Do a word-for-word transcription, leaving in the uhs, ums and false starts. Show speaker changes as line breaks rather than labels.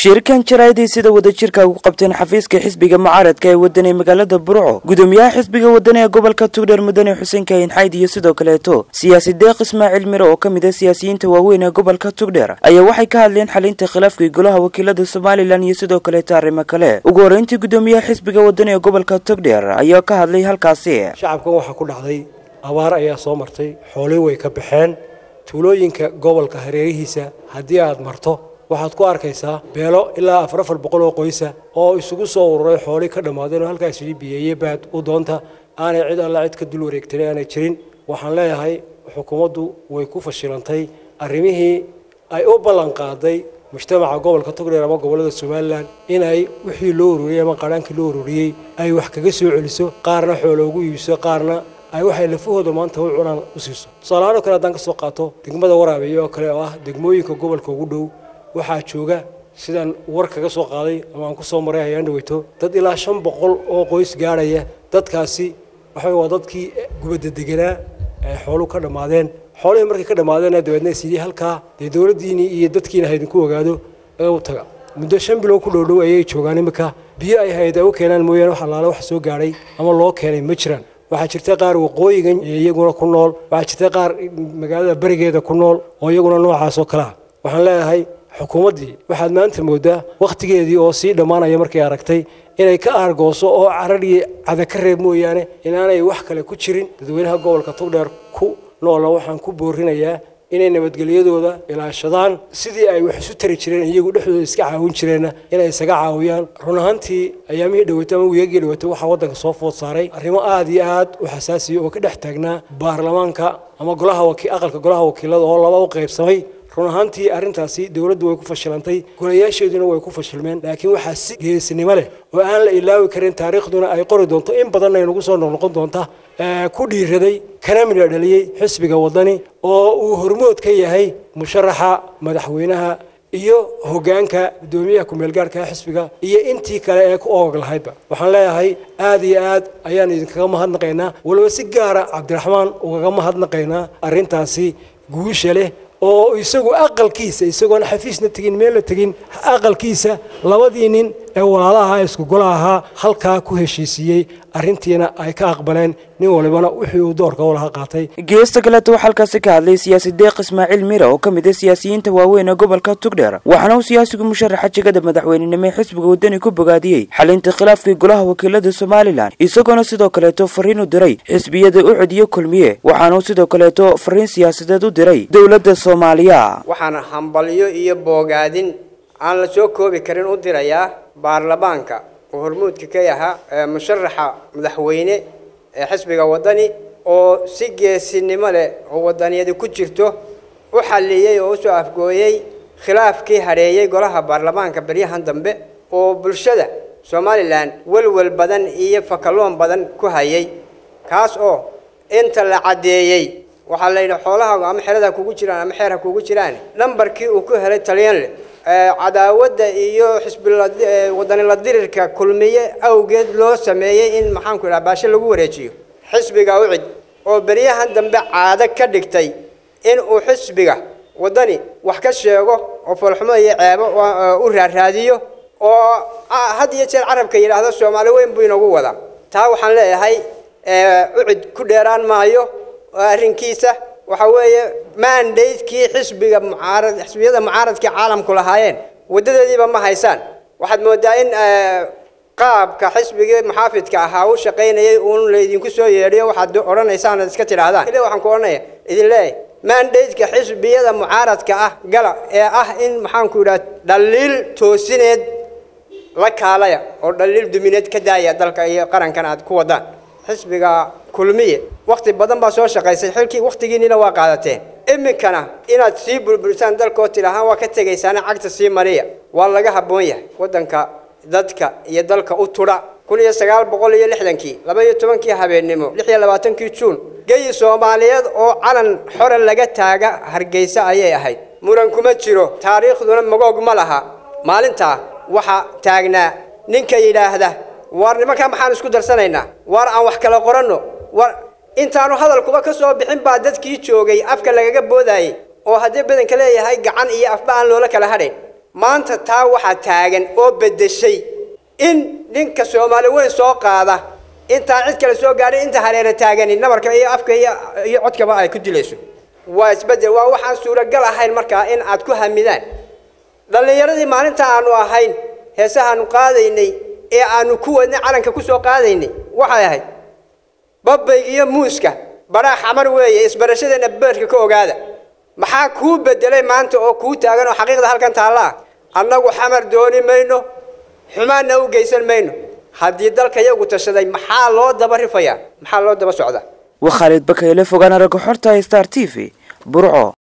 shirkan jaraa'idii sida wadajirka ugu qabteen xafiiska xisbiga mucaaradka ee wadani magaalada Burco gudoomiyaha xisbiga wadani ee gobolka Togdheer Mudane Xuseen Kayn Xayd iyo sidoo kaleeto siyaasi Deeq Ismaaciil Miro oo kamid ah siyaasiyiinta waaweyn ee gobolka Togdheer ayaa waxay ka hadleen xalinta khilaafkii golaha wakiilada Soomaaliland iyo sidoo kaleeto arrimo kale ugu horeyntii gudoomiyaha xisbiga wadani ee gobolka Togdheer ayaa ka hadlay halkaasi
shacabkan waxa ku dhacday abaar ayaa soo martay xoolo way ka baxeen tuulooyinka gobolka hareerihiisa hadii aad marto waxaad ku arkaysaa beelo ilaa afar boqol oo qoys oo isugu soo ururay xoolo ka dhamaadeen halkaas biyay baad u doonta aanay cid alla cid ka dul wareegtay aanay jirin waxaan leeyahay xukuumaddu way ku fashilantay arrimihii ay u ballan qaaday mujtamaca gobolka Togdheer ama gobolada Soomaaliland inay wixii loo ururiyay ama qarankii loo ururiyay ay wax kaga soo celiso qaarna xoolo ugu iibso qaarna ay waxay lafahooda maanta u cunaan u siiso salaano kala dan ka soo qaato degmada Waraabiyo kale oo ah degmooyinka gobolka ugu dhow waxaa jooga sidan war kaga soo qaaday ama aan ku soo maray ayaan dhaweyto dad ilaa shan boqol oo qoys gaaraya dadkaasi waxay waa dadkii gubada deganaa ee xoolo ka dhamaadeen xoolo markay ka dhamaadeen dawladna sidii halka ee dawladdiini iyo dadkiina haydin ku ogaado ee u taga muddo shan bilood ku dhow dhow ayay joogaan imika biyo ay hay'adaha u keenaan mooyaan waxa laala wax soo gaaray ama loo keenay ma jiraan waxa jirta qaar waqooyigan iyaguna ku nool waxa jirta qaar magaalada barigeeda ku nool oo iyaguna noocaas oo kala waxaan leeyahay xukuumadii waxaad maanta moodaa waqtigeedii oo si dhamaanaya markay aragtay inay ka argooso oo carariye cada ka reeb mooyaane inaanay wax kale ku jirin dadweynaha gobolka Togdheer ku nool waxaan ku boorinayaa inay nabadgelyadooda ilaashadaan sidii ay wax isu tari jireen iyagu dhexdooda iska caawin jireen inay isaga caawiyaan run ahaantii ayaamihii dhaweyta ama wiyagii dhaweyta waxa wadanka soo food saaray arrimo aad iyo aad u xasaasi oo ka dhex taagnaa baarlamaanka ama golaha wakiil aqalka golaha wakiilada oo laba u qaybsamay run ahaantii arrintaasi dawladdu way ku fashilantay golayaasheeduna way ku fashilmeen laakiin waxa si geesinimo leh oo aan la ilaawi karin taariikhduna ay qori doonto in badan ay nagu soo noqon doonta ku dhiiraday kana mid dhaliyay xisbiga wadani oo uu hormood ka yahay musharaxa madaxweynaha iyo hoggaanka gudoomiyaha ku meel gaarka xisbiga iyo intii kale ee ku oog lahaydba waxaan leeyahay aad iyo aad ayaan idinkaga mahadnaqaynaa waliba si gaar ah Cabdiraxmaan uga mahadnaqaynaa arrintaasi guusha leh oo isagu aqalkiisa isagoon xafiisna tagin meel la tagin aqalkiisa labadii nin ee walaalaha isku golaha halka ku heshiisiyay arrintiina ay ka aqbaleen nin walibana wixii uu doorka walaha qaatay
geesta kale oo halkaas ka hadlay siyaasi Deeq Ismaaciil Miro oo kamid ah siyaasiyiinta waaweyn ee gobolka Togdheer waxaana uu siyaasigu musharaxa jagada madaxweynenimo ee xisbiga wadani ku bogaadiyay xalinta khilaafkii golaha wakiilada Soomaaliland isagoo sidoo kale fariin u diray xisbiyada u codiyo kulmiye waxaana uu sidoo kale fariin siyaasadeed u diray dawladda Soomaaliya
waxaana hambaliyo iyo bogaadin aan la soo koobi karin u dirayaa baarlamaanka oo hormuudka ka yahay musharaxa madaxweyne ee xisbiga wadani oo si geesinimo leh oo wadaniyada ku jirto u xaliyay oo soo afgooyay khilaafkii hareeyay golaha baarlamaanka bariyahan dambe oo bulshada Soomaaliland walwal badan iyo fakaloon badan ku hayay kaas oo inta la cadeeyay waxa la yiraahdo xoolaha ama xirada kugu jiraan ama xeerha kugu jiraan nambarkii uu ku helay Taliyaan cadaawada iyo xisbiga wadani la dirirka kulmiye awgeed loo sameeyay in maxaan ku ilaa baasha lagu wareejiyo xisbiga u cid oo bariyahan dambe caado ka dhigtay in uu xisbiga wadani wax ka sheego oo falxumo iyo ceebo u raaraadiyo oo had iyo jeer carabka yiraahdo Soomaali weyn buu inagu wada taa waxaan leeyahay u cid ku dheeraan maayo arrinkiisa waxa weeye mandate-kii xisbiga mucaarad xisbiyada mucaaradka caalamku lahaayeen wadadeediiba ma haysan waxaad moodaa in qaabka xisbiga muxaafidka ahaa uu shaqeynayay uu leedin ku soo yeedhiyo waxaad oranaysaan iska tiraadaan ilaa waxaan ku oranayaa idin leeyahay mandate-ka xisbiyada mucaaradka ah gala ee ah in maxaan ku yiraahdaa dhaliil toosineed la kaalaya oo dhaliil dumineed ka daaya dalka iyo qarankan aad ku wadaan xisbiga kulmiye waqti badan baa soo shaqeysay xilkii waqtigiina waa qaadateen iminkana inaad sii burburisaan dalka tirahaan waa ka tagaysaan cagta sii mariya waa laga haboon yahay wadanka dadka iyo dalka u tura kun iyo sagaal boqol iyo lixdan-kii laba iyo toban-kii habeenimo lix iyo labaatan-kii Juun gay Soomaaliyeed oo calan xor laga taaga Hargeysa ayay ahayd muran kuma jiro taariikhduna magoog ma laha maalinta waxa taagnaa ninka yiraahda war nimanka maxaan isku darsanaynaa war aan wax kala qoranno war intaanu hadalkuba ka soo bixin baa dadkii joogay afka lagaga boodayay oo hadii badan kale yahay gacan iyo afba aan loola kala hadhayn maanta taa waxa taagan oo bedeshay in ninka Soomaali weyn soo qaada inta cid kale soo gaaray inta hareera taagan nabarka iyo afka iyo codkaba ay ku dilayso waa isbedel waa waxaan suuragal ahayn marka in aad ku hamidaan dhalinyaradii maalinta aanu ahayn heesahaanu qaadaynay ee aanu ku wadnay calanka ku soo qaadaynay waxay ahayd babbayga iyo muuska bara xamar weeye isbarashadeena beerka ka ogaada maxaa ku bedelay maanta oo ku taagan oo xaqiiqda halkan taala annagu xamar dooni mayno xumaana u geysan mayno haddii dalka iyagu tashaday maxaa loo daba rifayaa maxaa loo daba socdaa
وخالد بكيلة فوقنا رجو حرتها ستار تي في برعو.